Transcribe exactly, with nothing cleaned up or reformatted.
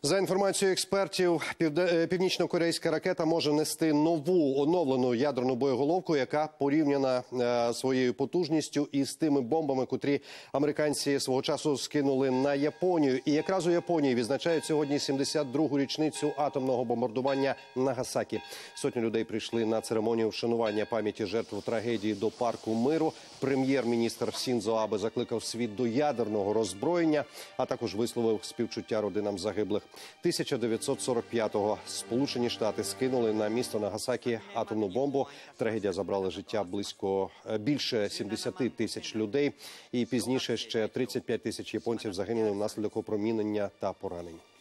За інформацією експертів, північно-корейська ракета може нести нову оновлену ядерну боєголовку, яка порівняна своєю потужністю із тими бомбами, котрі американці свого часу скинули на Японію. І якраз у Японії відзначають сьогодні сімдесят другу річницю атомного бомбардування Нагасакі. Сотні людей прийшли на церемонію вшанування пам'яті жертв трагедії до парку миру. Прем'єр-міністр Сіндзо Абе закликав світ до ядерного роззброєння, а також висловив співчуття родинам загиблих. тисяча дев'ятсот сорок п'ятого Сполучені Штати скинули на місто Нагасакі атомну бомбу. Трагедія забрала життя близько більше сімдесят тисяч людей. І пізніше ще тридцять п'ять тисяч японців загинули внаслідок опромінення та поранень.